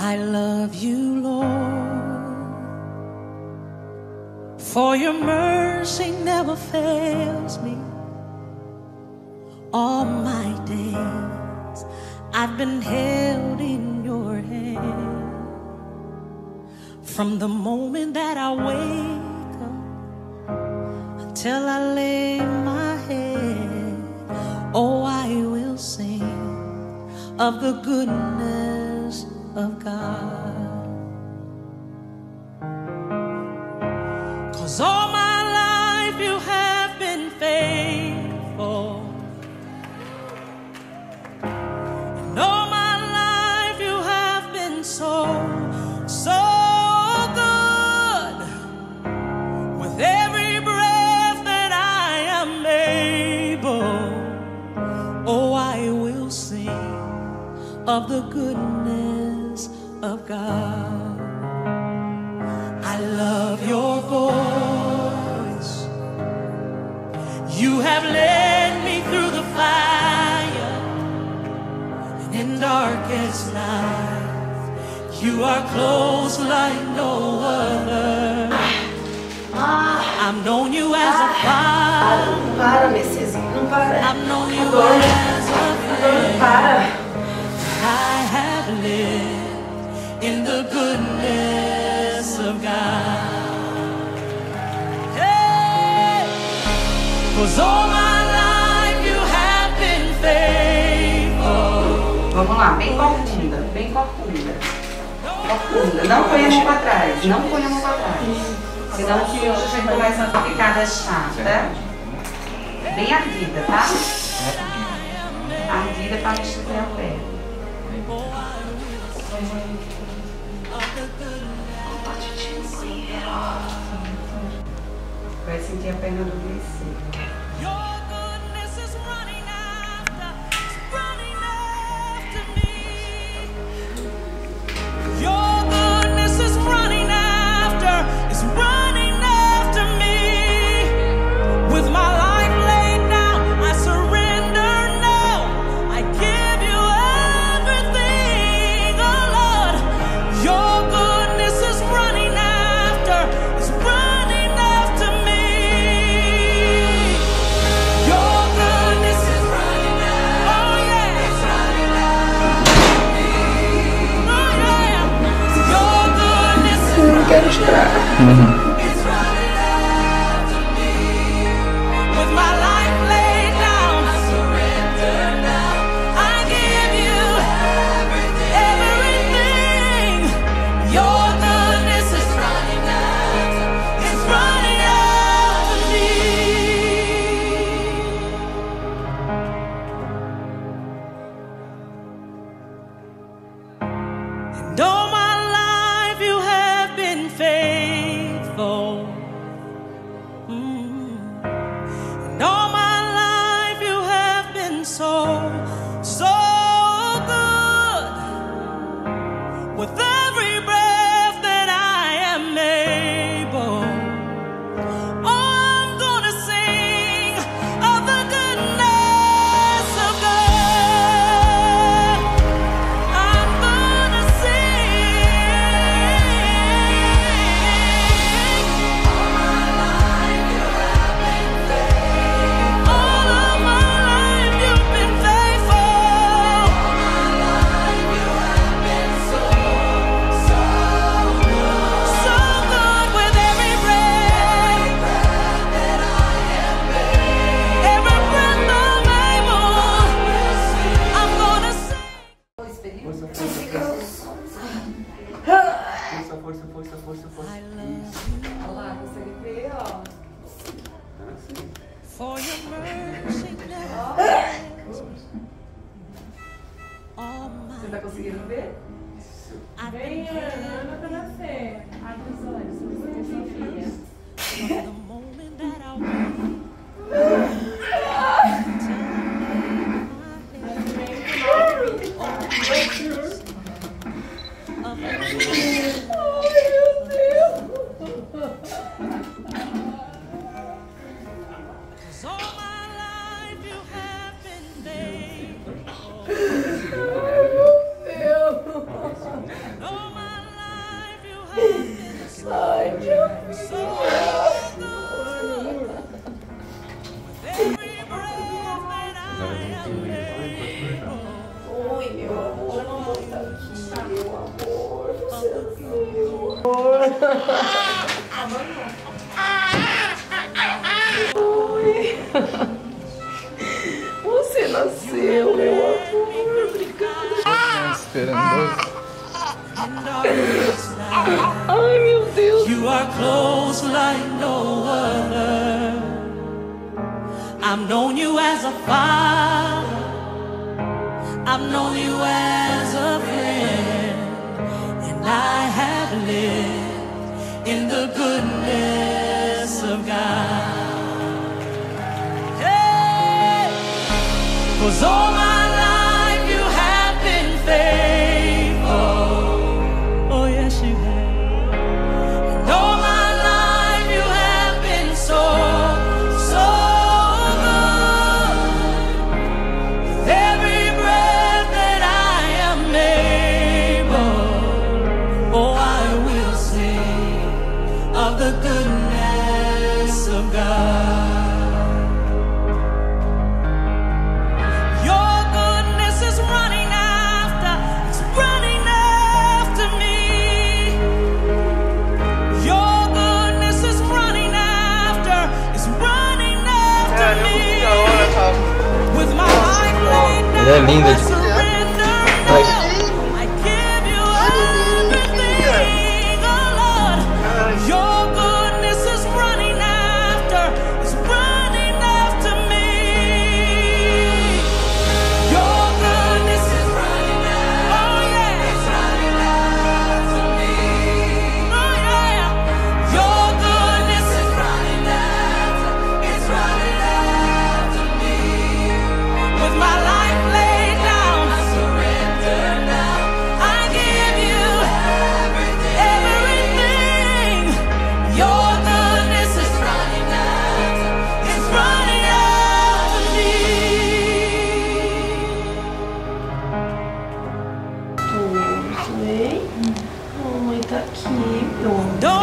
I love you, Lord, for your mercy never fails me. All my days I've been held in your hand. From the moment that I wake up until I lay my head, oh, I will sing of the goodness of God. 'Cause all my life you have been faithful, and all my life you have been so good. With every breath that I am able, oh, I will sing of the goodness of God. I love your voice. You have led me through the fire, and in darkest night, you are close like no other. I've known you as a father. Não para, Messiazinho, não para. I've known you as a friend. Não para. I have lived in the goodness of God. Hey, 'cause all my life you have been faithful. Vamos lá, bem corcunda, bem corcunda. Corcunda, não põe a mão pra trás, não põe a mão pra trás. Senão que hoje começa a ficar chata. Bem ardida, tá? Ardida pra mexer a pé. Vai sentir a perna do descer. Your goodness is running after me. Your goodness is running after me. With my life laid down, I surrender now. I give you everything, oh Lord. Your goodness is running after me. Your goodness is running after, oh yeah, it's running after me. Oh yeah, your goodness is running after me. It's running after me. With my life laid down, I surrender now. I give you everything. Your goodness is running after, it's running after me. And all my life you have been faithful. And all my life you have been so good. With every breath that I am able, I'm gonna sing of the goodness of God. I'm gonna sing. All my life you have been faithful. All of my life you've been faithful. All my life you have been so good. So good with every breath that I am able. Every breath I'm able, I'm gonna sing. Força. I love Olha lá, consegue ver, ó. for your mercy never fails me. All Você my tá conseguindo ver? I've been Vem, Ana, pra nascer. Abre os olhos, você é sua filha. from the moment that I wake until I lay my head. Of the Cause all my life you have been faithful. Oh, Você nasceu, meu amor. Obrigada. Esperando. Ai, meu Deus. You are close like no other. I've known you as a father. I've known you as a friend. And I have lived in the goodness of God. Hey! 'Cause all my life you have been faithful. Oh yes you have. And all my life you have been so, so good. With every breath that I am able, oh I will sing of the goodness of God. Your goodness is running after, it's running after me. Your goodness is running after, it's running after me. With my life laid down, Ela é linda I de- surrender Ai. now. I give you everything, oh Lord. Your goodness is running after, it's running after me. Your goodness is running after, oh yeah, it's running after me. Oh yeah, your goodness is running after, it's running after me. With my life laid down, I surrender now. I give you everything. Your goodness is running after, it's running after me. Tudo, hein? Mamãe tá aqui, meu amor. Don't